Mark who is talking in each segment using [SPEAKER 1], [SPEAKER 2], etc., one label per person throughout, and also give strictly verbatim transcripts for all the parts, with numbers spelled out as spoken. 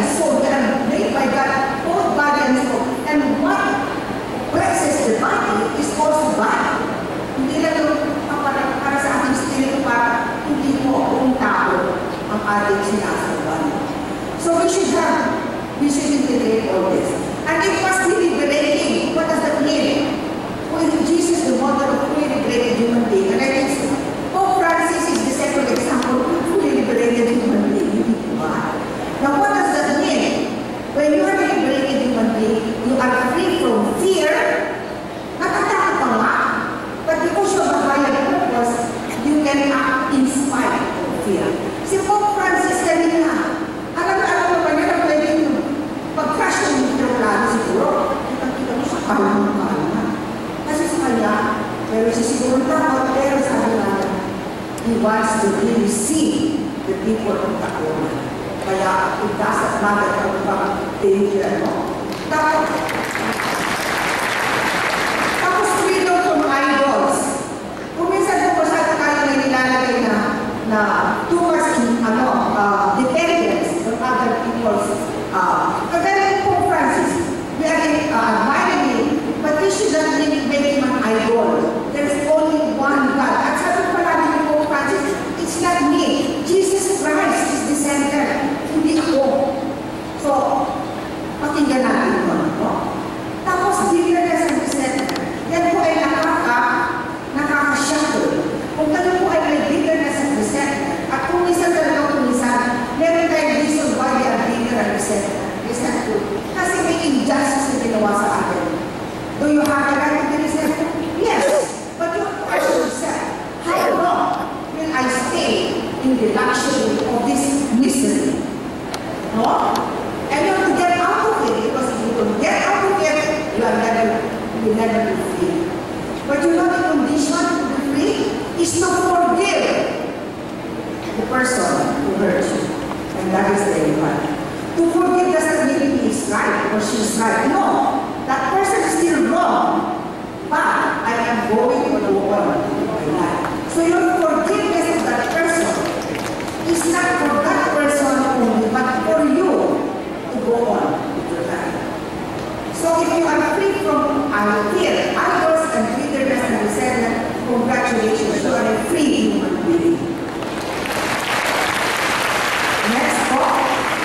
[SPEAKER 1] and soul. They are made by God, both body and soul. And what blesses the body is also body. Hindi lang yung para, para sa ating spirit, para hindi mo buong tao ang ating sinasabahan. So we should have, we should integrate all this. And it must be liberating. What does that mean? Well, Jesus, the model of fully liberated human being. And I think Pope Francis is the second example of fully liberated human being. Now, what does that mean? When you are a liberated human being, you are free from fear. Natatakot ka nga. But because you have a higher purpose, you can act in spite of fear. Si Pope Francis kanina, alam-alam mo ba niya na pwede yung pag-crash ng aeroplano siguro? Kita-kita mo sa kalma-kalma. Kasi sa kanya, pero siya siguro takot, pero sabi natin, he wants to really see the people of Tacoma. Kaya, it doesn't matter kung bang danger mo. Tapos, tapos freedom from idols. Kung minsan po sa tayo na nilalagay na na too much ano, uh, dependence on other people's uh, kagaya po Francis, we are uh, admiring, but we should not make him an idol. There's only one God. At sabi ko palagi ni Pope Francis, it's not me. Jesus Christ is the center. Hindi ako. So, pakinggan natin ito. No? Tapos, bitterness and resentment. Yan po ay nakaka, nakaka-shackle. Kung ganun po ay may bitterness and resentment, at kung minsan talaga kung minsan, meron tayong reason why we are bitter and resentment. Resentful. Kasi may injustice na ginawa sa atin. Do you have the right to be resentful? Yes. But you have to ask yourself, how long will I stay in the luxury of this misery? No? And you have to get out of it, because if you don't get out of it, you are never, you will never be free. But you know the condition to be free is to forgive the person who hurt you. And that is the important. To forgive doesn't mean he is right or she is right. No. That person is still wrong. But I am going to go on with my life. So your forgiveness of that person is not for that person only, but for you to go on with your life. So if you are free from uh, fear, idols and bitterness and resentment, congratulations, you are a free human being. Next point.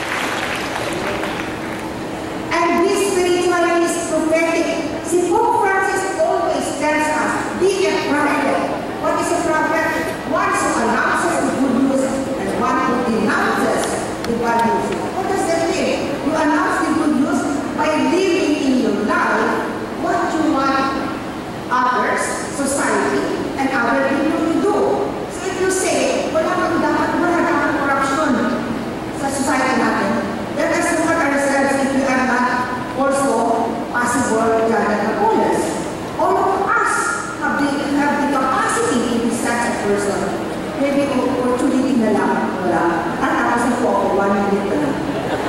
[SPEAKER 1] And this spirituality is prophetic. See, Pope Francis always tells us, be a prophet. What is a prophet? One who announces the good news and one who denounces the bad news. What does that mean? You announce the good news by living in your life what you want others, society, and other people to do. So if you say, wala kang dapat, wala dapat corruption sa society natin, let us look at ourselves if we are not also possible Janatapulas. All of us have the, have the capacity to be such a person. Maybe opportunity na lang, wala. At tapos na po ako, one minute na lang.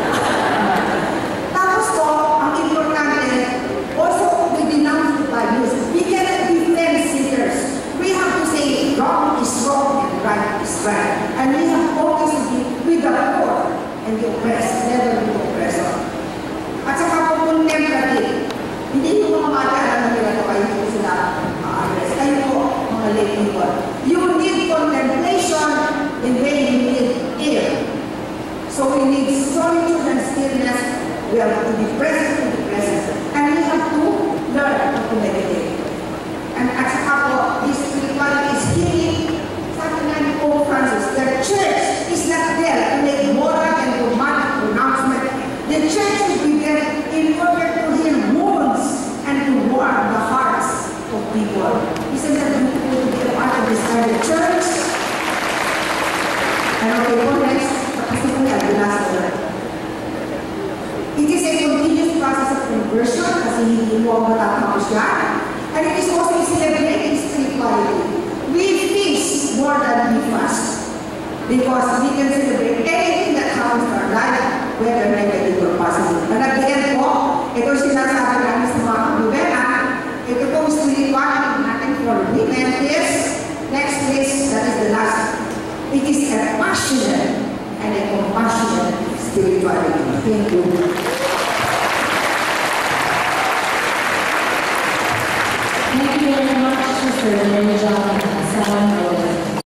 [SPEAKER 1] Tapos po, ang importante, also we denounce the bad news. We cannot defend sinners. We have to say wrong is wrong and right is right. And we have always to be with the poor and the oppressed, never with the oppressor. At saka po contemplative. Hindi yung mga mata alam na nila kayo po sila ma-address. Kayo po, mga lay people. You need contemplation in way you need ear. So we need solitude and stillness. We have to be present in the presence. And we have to learn how to meditate. And at saka po, this spirituality is healing. Sabi nga ni Pope Francis, the church is not there to make moral and romantic pronouncement. The church should be there in order to heal wounds and to warm the hearts of people. Isn't that beautiful to be a part of this kind of church? And okay, po next, kasi po yan, the last word. It is a continuous process of conversion kasi hindi mo matatapos yan. And it is also a celebrating spirituality. We feast more than we fast. Because we can celebrate anything that happens to our life, whether negative or positive. And at the end po, ito sinasabi namin sa mga kabibena, ito pong spirituality natin for women is, next list, that is the last. It is a passionate and a compassionate spirituality. Thank you.
[SPEAKER 2] Thank you very much.